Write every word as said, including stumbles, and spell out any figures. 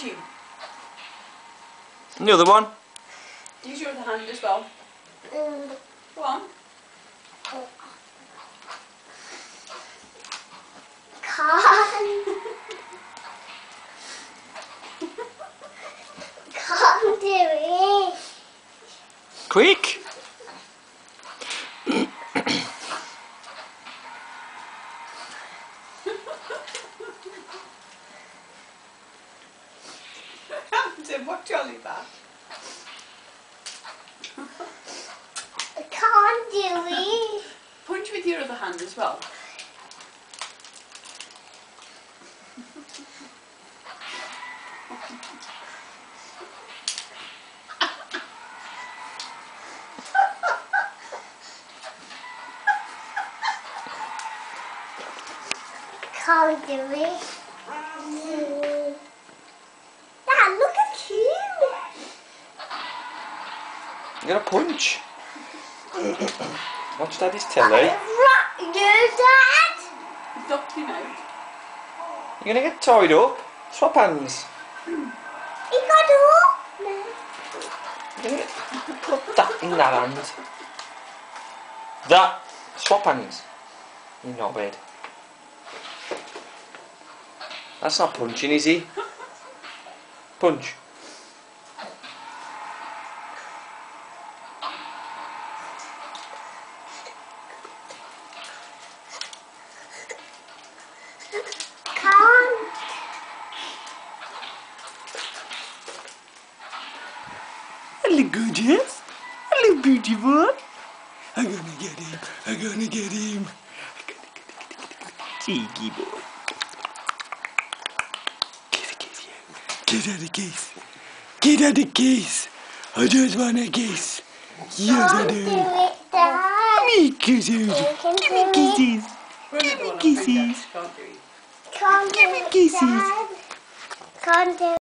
punch him. And the other one. Use your other hand as well. Mm. Go on. Can't. Can't do it. Quick. Tim, what jolly back? I can't do it. Punch with your other hand as well. Can't do it. Mm. Dad, look at you. You're gonna punch. Watch Daddy's telly. Right, you, Dad. Knocked him out. You're gonna get tied up. Swap hands. He got up. No. You're gonna get... Put that in that hand. That. Swap hands. You knobhead. That's not punching, is he? Punch. Can't. Hello, gorgeous. Hello, beautiful. I'm gonna get him. I'm gonna get him. Cheeky boy. Kiss, kiss you. Get out of the case. Get out of the case. I just want a kiss. Yes, I Can't do. do it, Dad. Give me kisses. You can Give do me it. kisses. Run Give the me ball up, kisses. Dad. Can't do it. Can't do Give me it, kisses. Dad. Can't do